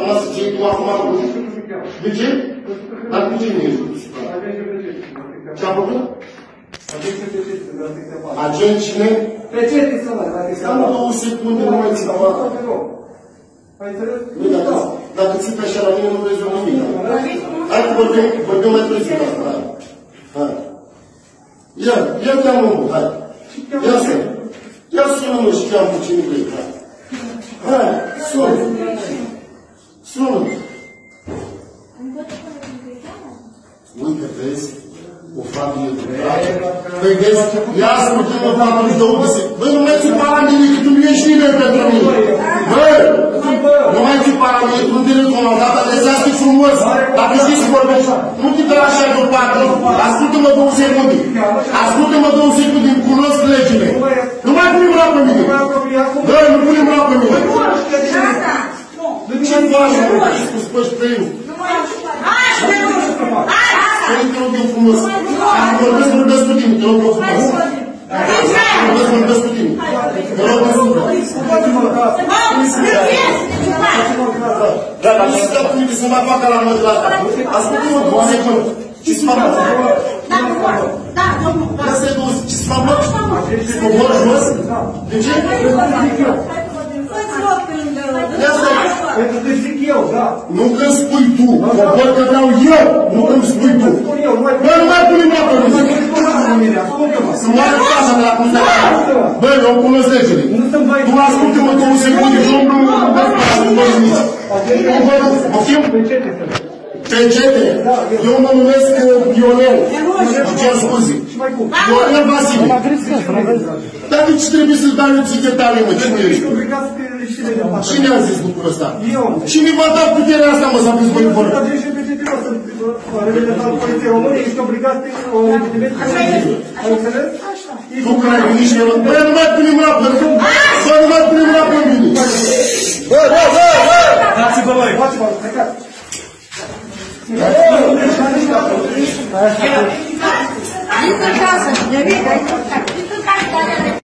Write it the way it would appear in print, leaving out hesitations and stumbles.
urma să cei tu acum acum. De ce? Dar cu cine ești? Ce-a făcut? Agent cine? Recete să mă, Am 2 secunde, nu mai țin acum. Ai înțeles? Dacă ții pe așa la mine, nu rezolv nimic. Hai că vorbim mai târziu. Hai. Ia cheamă omul, hai. Ia sună-mă și cheamă cu cine vrei, hai. Hai, sună. Sună. Uite, vezi? O familie drăgată. Păi vezi? Ia ascultă-mă, familie de unde se... Băi, nu mai ții para mine, că tu nu ești nimeni pentru mine. Băi! Nu mai ții para mine, tu nu te-ai comandat, adresați-te frumos. Dacă știi să vorbești, nu te dă așa deoparte. Ascultă-mă 2 secunde. Ascultă-mă 2 secunde, îmi cunosc legile. Nu mai pune mâna pe mine. Băi, nu pune mâna pe mine. Ce faci, mă? Tu spăși pe el. Hai, te rog eu frumos. Vorbesc cu tine, te rog eu frumos. Vorbesc cu tine. Te rog eu frumos. Dar nu stau cu mine să mă facă la mă de la asta. Ascultă-mă 2 secunde. Ce-ți fac? Lasă-i 2, ce-ți fac? Cobor jos? De ce? Pentru că zic eu, da. Nu când spui tu, cobor că vreau eu, nu când spui tu. Băi, nu mai pune mâna pe mine. Să moară casa de la cunde. Băi, eu cunosc legile. Tu ascultă-mă 2 secunde și nu mă nici. Poftim? Pecete. Eu mă numesc Ionel. Îmi cer scuze. Ionel Vasile. Dar de ce trebuie să-ți dai o țichetare, mă? Cine ești? Cine a zis lucrul ăsta? Cine v-a dat puterea asta, mă, să aveți voi vorba? Ești obligat o evidiment. Ai înțeles? Tu care ai venit și mi-a luat. Băi, nu mai pune mâna pe mine. Băi, nu mai pune mâna pe mine. Băi! Dați-vă, băi! Dați-vă, plecați! Aici în casă, ne vine aici.